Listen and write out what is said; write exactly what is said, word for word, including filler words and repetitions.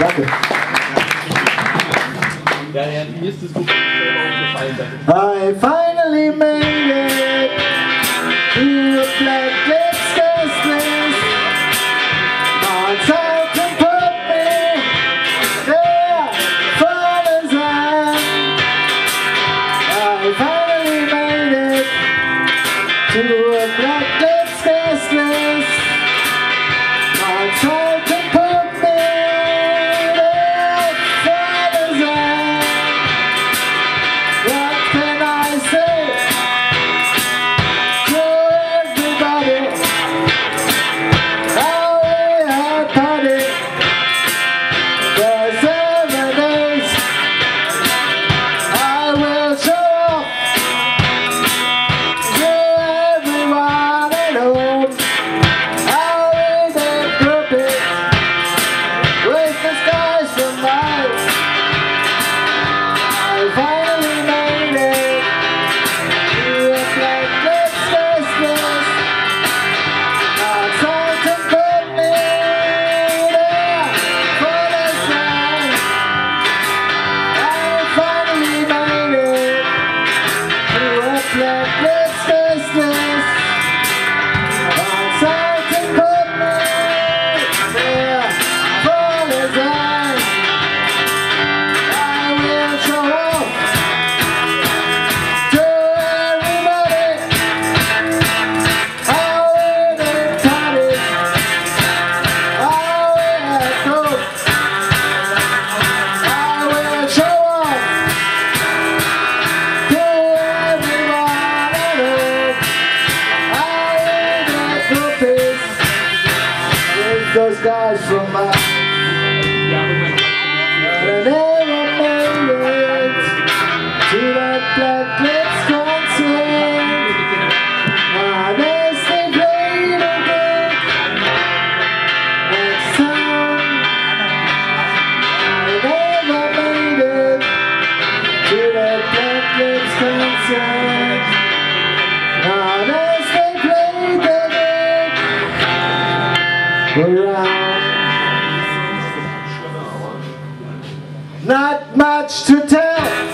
Danke. Ja, ja, mir ist das Buch selber aufgefallen. I finally made it through a black lipstick list. My time to put me there for the sun. I finally made it to a black lipstick list. My time to put me there for the sun. What can I say to everybody? How we have party for seven days. I will show off to everyone at home how we get groupie with the skies so nice. I finally made it to a black lipstick list. Now time to put me there for the sun. I finally made it to a black lipstick list. Now time to put me there for the sun. I will show off to everybody how we get party, how we have coke. I will show off to everyone at home how we get groupies with those guys from my. But I never made it to that black lips concert. Unless they played again next time. I never made it to that black lips concert. Unless they played again around. Not much to tell.